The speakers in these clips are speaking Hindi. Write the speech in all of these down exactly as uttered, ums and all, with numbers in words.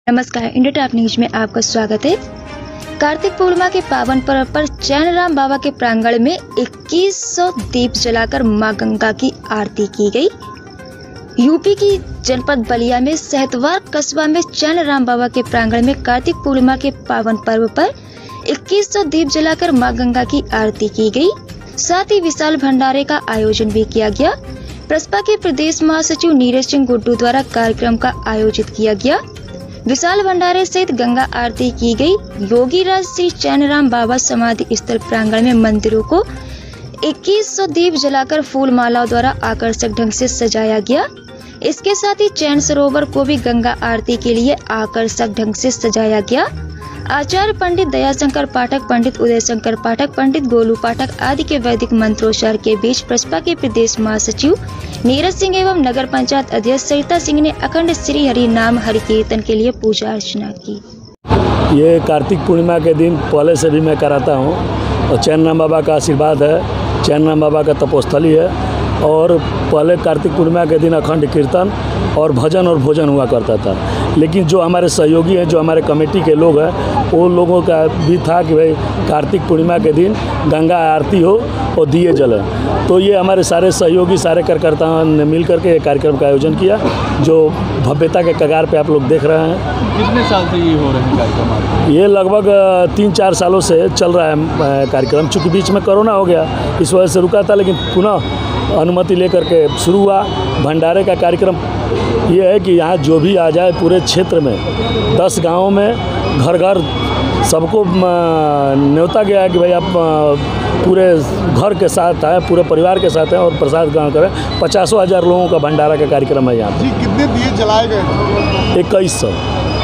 नमस्कार, इंडिया टॉप न्यूज में आपका स्वागत है। कार्तिक पूर्णिमा के पावन पर्व पर चैनराम बाबा के प्रांगण में इक्कीस सौ दीप जलाकर मां गंगा की आरती की गई। यूपी की जनपद बलिया में सहतवार कस्बा में चैनराम बाबा के प्रांगण में कार्तिक पूर्णिमा के पावन पर्व पर इक्कीस सौ दीप जलाकर मां गंगा की आरती की गई। साथ ही विशाल भंडारे का आयोजन भी किया गया। प्रसपा के प्रदेश महासचिव नीरज सिंह गुड्डू द्वारा कार्यक्रम का आयोजित किया गया। विशाल भंडारे सहित गंगा आरती की गई। योगी राज श्री चैनराम बाबा समाधि स्थल प्रांगण में मंदिरों को इक्कीस सौ दीप जलाकर फूल मालाओं द्वारा आकर्षक ढंग से सजाया गया। इसके साथ ही चैन सरोवर को भी गंगा आरती के लिए आकर्षक ढंग से सजाया गया। आचार्य पंडित दयाशंकर पाठक, पंडित उदय शंकर पाठक, पंडित गोलू पाठक आदि के वैदिक मंत्रोच्चार के बीच प्रसपा के प्रदेश महासचिव नीरज सिंह एवं नगर पंचायत अध्यक्ष सरिता सिंह ने अखंड श्री हरि नाम हरि कीर्तन के लिए पूजा अर्चना की। ये कार्तिक पूर्णिमा के दिन पहले से भी मैं कराता हूँ और चैनराम बाबा का आशीर्वाद है। चैनराम बाबा का तपोस्थली है और पहले कार्तिक पूर्णिमा के दिन अखंड कीर्तन और भजन और भोजन हुआ करता था। लेकिन जो हमारे सहयोगी हैं, जो हमारे कमेटी के लोग हैं, वो लोगों का भी था कि भाई कार्तिक पूर्णिमा के दिन गंगा आरती हो और दिए जलें। तो ये हमारे सारे सहयोगी, सारे कार्यकर्ताओं ने मिल करके ये कार्यक्रम का आयोजन किया, जो भव्यता के कगार पे आप लोग देख रहे हैं। कितने साल से ये हो रहे हैं कार्यक्रम? ये लगभग तीन चार सालों से चल रहा है कार्यक्रम। चूँकि बीच में कोरोना हो गया, इस वजह से रुका था, लेकिन पुनः अनुमति लेकर के शुरू हुआ। भंडारे का कार्यक्रम ये है कि यहाँ जो भी आ जाए पूरे क्षेत्र में दस गाँवों में घर घर सबको न्योता गया है कि भाई आप पूरे घर के साथ आए, पूरे परिवार के साथ आए और प्रसाद ग्रहण करें। पचासों हज़ार लोगों का भंडारा का कार्यक्रम है यहाँ जी। कितने दिए जलाए गए? इक्कीस सौ।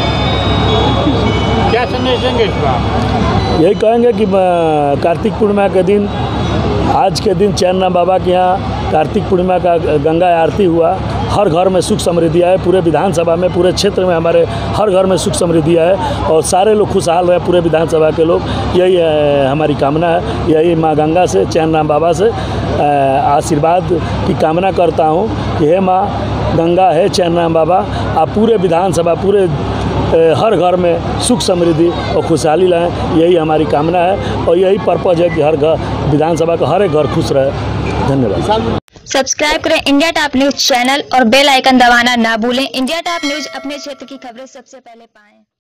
क्या संदेश देंगे इस बार? यही कहेंगे कि कार्तिक पूर्णिमा के दिन, आज के दिन चैनराम बाबा के यहाँ कार्तिक पूर्णिमा का गंगा आरती हुआ। हर घर में सुख समृद्धि आए। पूरे विधानसभा में, पूरे क्षेत्र में हमारे हर घर में सुख समृद्धि आए और सारे लोग खुशहाल रहे। पूरे विधानसभा के लोग, यही हमारी कामना है। यही माँ गंगा से, चैनराम बाबा से आशीर्वाद की कामना करता हूँ कि हे माँ गंगा, है चैनराम बाबा, आप पूरे विधानसभा, पूरे हर घर में सुख समृद्धि और खुशहाली लाएं। यही हमारी कामना है और यही पर्पज़ है कि हर घर, विधानसभा का हर एक घर खुश रहे। धन्यवाद। सब्सक्राइब करें इंडिया टॉप न्यूज चैनल और बेल आइकन दबाना ना भूलें। इंडिया टॉप न्यूज अपने क्षेत्र की खबरें सबसे पहले पाएं।